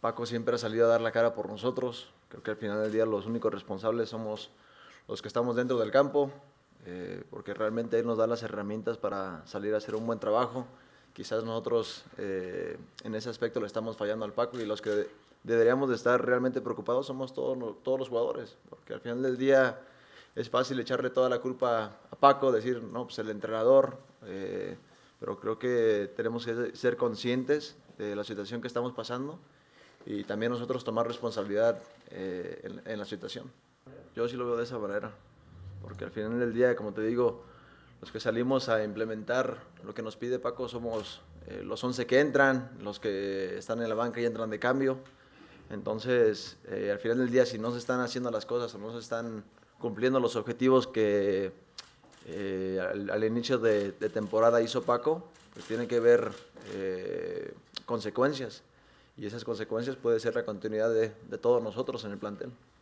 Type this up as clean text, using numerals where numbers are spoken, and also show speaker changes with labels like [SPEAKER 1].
[SPEAKER 1] Paco siempre ha salido a dar la cara por nosotros. Creo que al final del día los únicos responsables somos los que estamos dentro del campo, porque realmente él nos da las herramientas para salir a hacer un buen trabajo. Quizás nosotros en ese aspecto le estamos fallando al Paco, y los que deberíamos de estar realmente preocupados somos todos los jugadores, porque al final del día es fácil echarle toda la culpa a Paco, decir, no, pues el entrenador, pero creo que tenemos que ser conscientes de la situación que estamos pasando y también nosotros tomar responsabilidad en la situación. Yo sí lo veo de esa manera, porque al final del día, como te digo, los que salimos a implementar lo que nos pide Paco somos los 11 que entran, los que están en la banca y entran de cambio. Entonces, al final del día, si no se están haciendo las cosas o no se están cumpliendo los objetivos que al inicio de temporada hizo Paco, pues tiene que haber consecuencias, y esas consecuencias puede ser la continuidad de todos nosotros en el plantel.